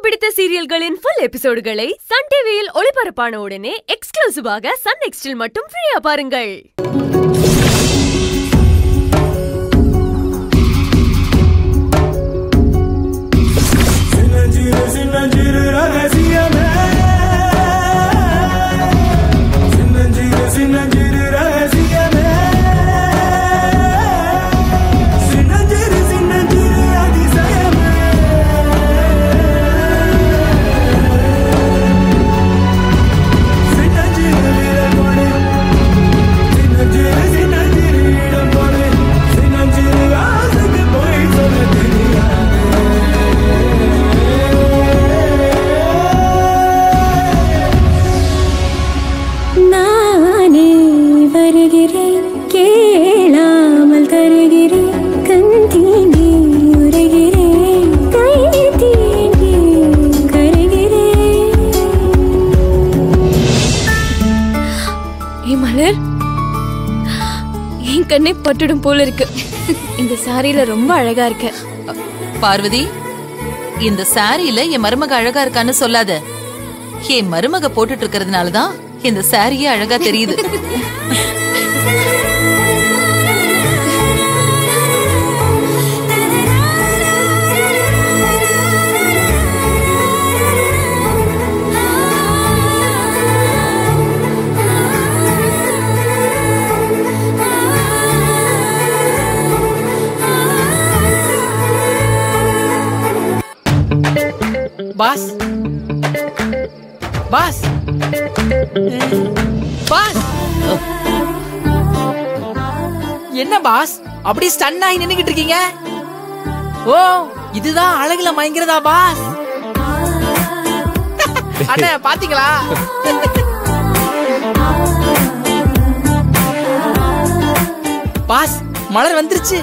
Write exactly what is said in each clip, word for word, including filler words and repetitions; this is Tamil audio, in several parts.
பிடித்த சீரியல்களின் ஃபுல் எபிசோடுகளை சன் டிவியில் ஒளிபரப்பான உடனே எக்ஸ்க்ளூசிவாக சன் நெக்ஸ்டில் மட்டும் ஃப்ரீயா பாருங்கள். கண்ணே பட்டுடும் போல இருக்கு. இந்த சாரியில ரொம்ப அழகா இருக்க. பார்வதி, இந்த சாரியில என் மருமக அழகா இருக்கான்னு சொல்லாத. என் மருமக போட்டுட்டு இருக்கிறதுனாலதான் இந்த சாரியே அழகா தெரியுது. பாஸ் பாஸ் பாஸ் என்ன பாஸ் அப்படி ஸ்டன் ஆகி நின்னுகிட்டு இருக்கீங்க? ஓ, இதுதான் அழகுல மயங்கிறதா பாஸ்? அண்ணா பாத்தீங்களா? பாஸ் மலர் வந்துருச்சு.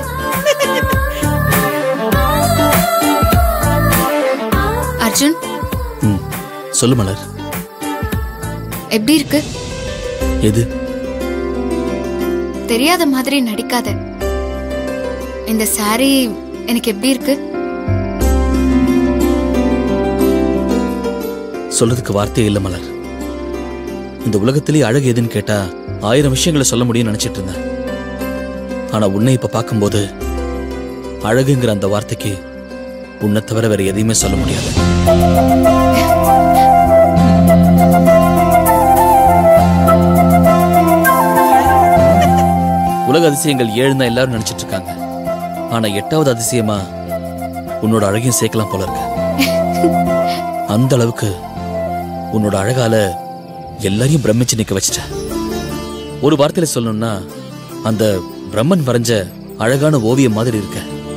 அர்ஜுன், சொல்லு மலர். எப்படி இருக்கு? எது? தெரியாத மாதிரி நடிக்காத. இந்த சாரி எனக்கு எப்படி இருக்கு? சொல்றதுக்கு வார்த்தையே இல்ல மலர். இந்த உலகத்திலே அழகு எதுன்னு கேட்டா ஆயிரம் விஷயங்களை சொல்ல முடியும்னு நினைச்சிட்டு இருந்தேன். ஆனா உன்னை இப்ப பார்க்கும்போது அழகுங்கிற அந்த வார்த்தைக்கு உன்னை தவிர வேற எதையுமே சொல்ல முடியாது. உலக அதிசயங்கள் ஏழுதான் எல்லாரும் நினைச்சிட்டு இருக்காங்க. ஆனா எட்டாவது அதிசயமா உன்னோட அழகையும் சேர்க்கலாம் போல இருக்கு. அந்த அளவுக்கு உன்னோட அழகால எல்லாரையும் பிரமிச்சு நிக்க வச்சிட்ட. ஒரு வார்த்தையில சொல்லணும்னா அந்த பிரம்மன் வரைஞ்ச அழகான ஓவியம் மாதிரி இருக்க.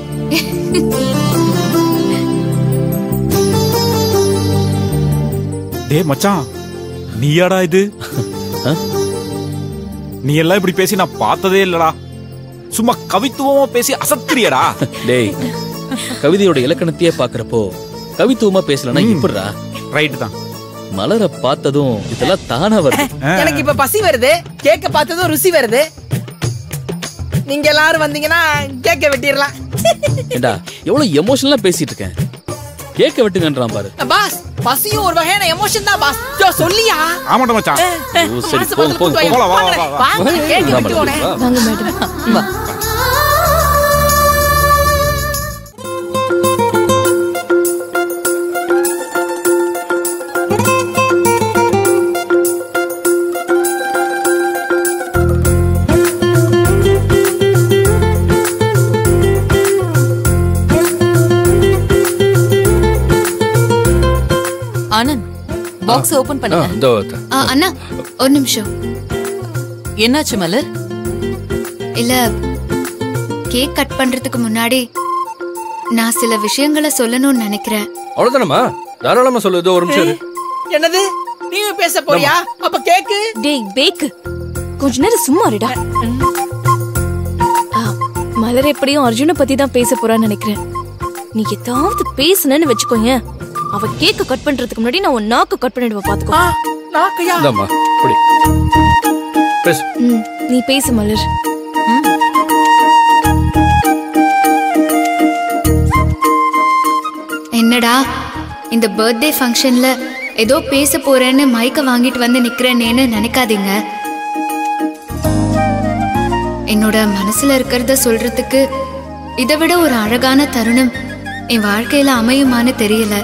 டே மச்சான், நீயாடா இது? நீ எல்லாம் இப்படி பேசி நான் பார்த்ததே இல்லடா. சும்மா கவித்துவமா பேசி அசத்திரியடா. டேய், கவிதையோட இலக்கணத்தையே பாக்குறப்போ கவித்துவமா பேசலனா இப்படிடா? ரைட் தான். மலரை பார்த்ததும் இதெல்லாம் தானா வருது. எனக்கு இப்ப பசி வருது, கேக்க பார்த்ததும் ருசி வருது. நீங்க எல்லாரும் வந்தீங்கன்னா கேக்க வெட்டிடலாம். ஏண்டா எவ்வளவு எமோஷனலா பேசிட்டு இருக்கேன், கேக்க வெட்டுங்கன்றான் பாரு. பாஸ், பசியும் ஒரு வகையான எமோஷன் தான் பாஸ். ஜோ சொல்லியா? ஆமாடா மச்சான். ஓ சரி, போங்க போங்க போலாம். வா வா வா. வாங்க கேக்க வெட்டுவோனே. வாங்க மேடம். வா. ஆனந்த், பாக்ஸ் ஓபன் பண்ணுங்க. அண்ணா ஒரு நிமிஷம். என்னாச்சு மலர்? இல்ல, கேக் கட் பண்றதுக்கு முன்னாடி நான் சில விஷயங்களை சொல்லணும்னு நினைக்கிறேன். அவ்வளவுதானமா? தாராளமா சொல்லுது. ஒரு நிமிஷம். என்னது, நீங்க பேச போறியா? அப்ப கேக்கு. டேய் பேக்கு, கொஞ்ச நேரம் சும்மா இருடா. மலர் எப்படியும் அர்ஜுனை பத்தி தான் பேச போறான்னு நினைக்கிறேன். நீ ஏதாவது பேசுனன்னு வச்சுக்கோங்க, அவ கேக்க கட் பண்றதுக்கு முன்னாடி நான் உன் நாக்கு கட் பண்ணிடுவேன். பாத்துக்கோ. நாக்கையா? இந்தாம்மா, புடி. பேசு. நீ பேசு மலர். என்னடா இந்த பர்த்டே ஃபங்க்ஷன்ல ஏதோ பேச போறேன்னு மைக்க வாங்கிட்டு வந்து நிக்கிறேன்னு நினைக்காதீங்க. என்னோட மனசுல இருக்கிறத சொல்றதுக்கு இதை விட ஒரு அழகான தருணம் என் வாழ்க்கையில அமையுமான்னு தெரியல.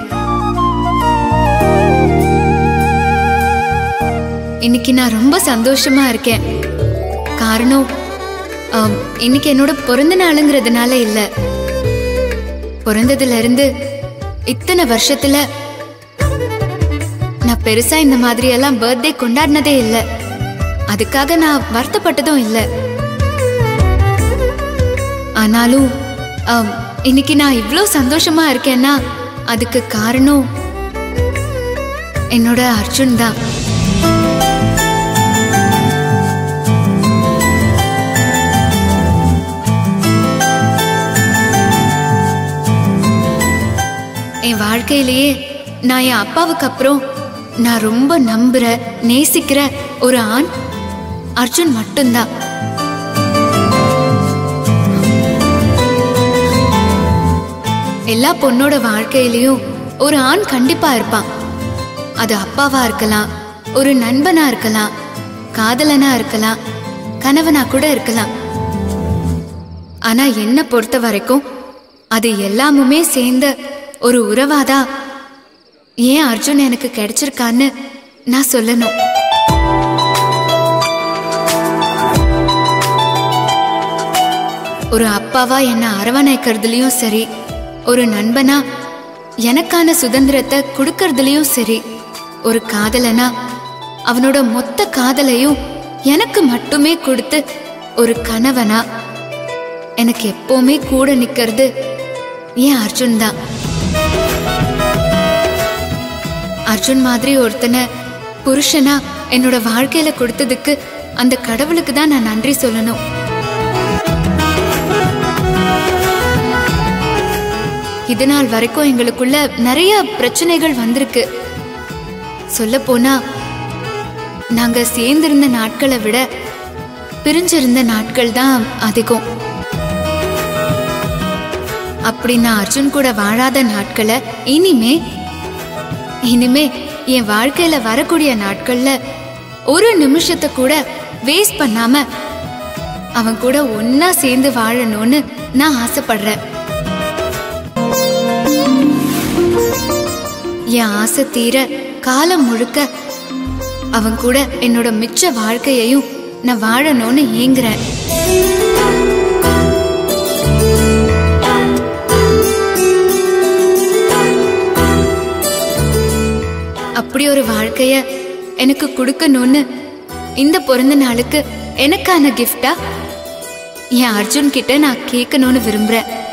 இன்னைக்கு நான் ரொம்ப சந்தோஷமா இருக்கேன். காரணம் இன்னைக்கு என்னோட பிறந்த நாளுங்கிறதுனால இல்ல. பிறந்ததுல இருந்து இத்தனை வருஷத்துல நான் பெருசா இந்த மாதிரி எல்லாம் பர்த்டே கொண்டாடினதே இல்ல. அதுக்காக நான் வருத்தப்பட்டதும் இல்ல. ஆனாலும் இன்னைக்கு நான் இவ்ளோ சந்தோஷமா இருக்கேன்னா அதுக்கு காரணம் என்னோட அர்ஜுன் தான். என் வாழ்க்கையிலேயே நான் என் அப்பாவுக்கு அப்புறம் நான் ரொம்ப நம்புற நேசிக்கிற ஒரு ஆண் அர்ஜுன் மட்டும்தான். எல்லா பொண்ணோட வாழ்க்கையிலயும் ஒரு ஆண் கண்டிப்பா இருப்பான். அது அப்பாவா இருக்கலாம், ஒரு நண்பனா இருக்கலாம், காதலனா இருக்கலாம், கணவனா கூட இருக்கலாம். ஆனா என்ன பொறுத்த வரைக்கும் அது எல்லாமுமே சேர்ந்த ஒரு உறவாதான் ஏன் அர்ஜுன் எனக்கு கிடைச்சிருக்கான்னு நான் சொல்லணும். ஒரு அப்பாவா என்ன அரவணைக்கிறதுலயும் சரி, ஒரு நண்பனா எனக்கான சுதந்திரத்தை கொடுக்கறதுலயும் சரி, ஒரு காதலனா அவனோட மொத்த காதலையும் எனக்கு மட்டுமே கொடுத்து, ஒரு கணவனா எனக்கு எப்பவுமே கூட நிக்கிறது ஏன் அர்ஜுன் தான். அர்ஜுன் மாதிரி ஒருத்தனை புருஷனா என்னோட வாழ்க்கையில கொடுத்ததுக்கு அந்த கடவுளுக்கு தான் நான் நன்றி சொல்லணும். இது நாள் வரைக்கும் எங்களுக்குள்ள நிறைய பிரச்சனைகள் வந்திருக்கு. சொல்ல போனா நாங்க சேர்ந்திருந்த நாட்களை விட பிரிஞ்சிருந்த நாட்கள் தான் அதிகம். அப்படி நான் அர்ஜுன் கூட வாழாத நாட்களை இனிமே இனிமே என் வாழ்க்கையில வரக்கூடிய நாட்கள்ல ஒரு நிமிஷத்தை கூட வேஸ்ட் பண்ணாம அவன் கூட ஒன்னா சேர்ந்து வாழணும்னு நான் ஆசைப்படுறேன். என் ஆசை தீர காலம் முழுக்க அவன் கூட என்னோட மிச்ச வாழ்க்கையையும் நான் வாழணும்னு ஏங்குறேன். அப்படி ஒரு வாழ்க்கைய எனக்கு கொடுக்கணும்னு இந்த பிறந்த நாளுக்கு எனக்கான கிஃப்டா என் அர்ஜுன் கிட்ட நான் கேட்கணும்னு விரும்புறேன்.